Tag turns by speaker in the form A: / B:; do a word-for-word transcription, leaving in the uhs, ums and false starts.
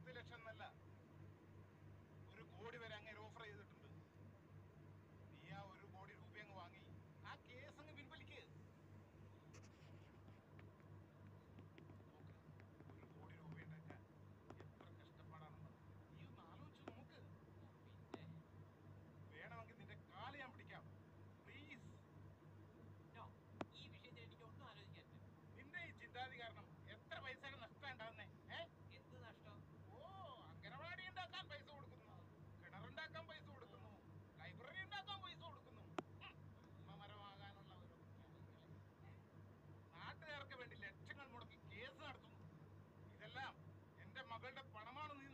A: പത്ത് ലക്ഷം എന്നല്ല, ഒരു കോടി വരെ അങ്ങനെ ഓഫർ ചെയ്തിട്ടുണ്ട്. നീ ആ ഒരു കോടി രൂപ അങ്ങ് വാങ്ങി ആ കേസ് അങ്ങ് പിൻവലിക്ക്. നോക്ക്, ഒരു കോടി രൂപ ഉണ്ടാക്കാൻ എത്ര കഷ്ടപ്പാടാണെന്ന് നീ ഒന്ന് ആലോചിച്ചു നോക്ക്.
B: പിന്നെ
A: വേണമെങ്കിൽ നിന്റെ കാല് ഞാൻ പിടിക്കാം, പ്ലീസ്.
B: ഈ വിഷയത്തിൽ എനിക്ക് ഒന്നും ആലോചിക്കാനില്ല.
A: നിന്റെ ഈ ചിന്താതി കാരണം എത്ര പൈസയുടെ നഷ്ടം ഉണ്ടാവുന്നേ?
B: എന്ത് നഷ്ടം?
A: ഓ, അംഗനവാടി ഉണ്ടാക്കാൻ പൈസ കൊടുക്കുന്നു, കിണറുണ്ടാക്കാൻ പൈസ കൊടുക്കുന്നു, ലൈബ്രറി ഉണ്ടാക്കാൻ പൈസ കൊടുക്കുന്നു. മരമാകാനുള്ള ഒരു നാട്ടുകാർക്ക് വേണ്ടി ലക്ഷങ്ങൾ മുടക്കി കേസ് നടത്തുന്നു. ഇതെല്ലാം എന്റെ മകളുടെ പണമാണ് നീ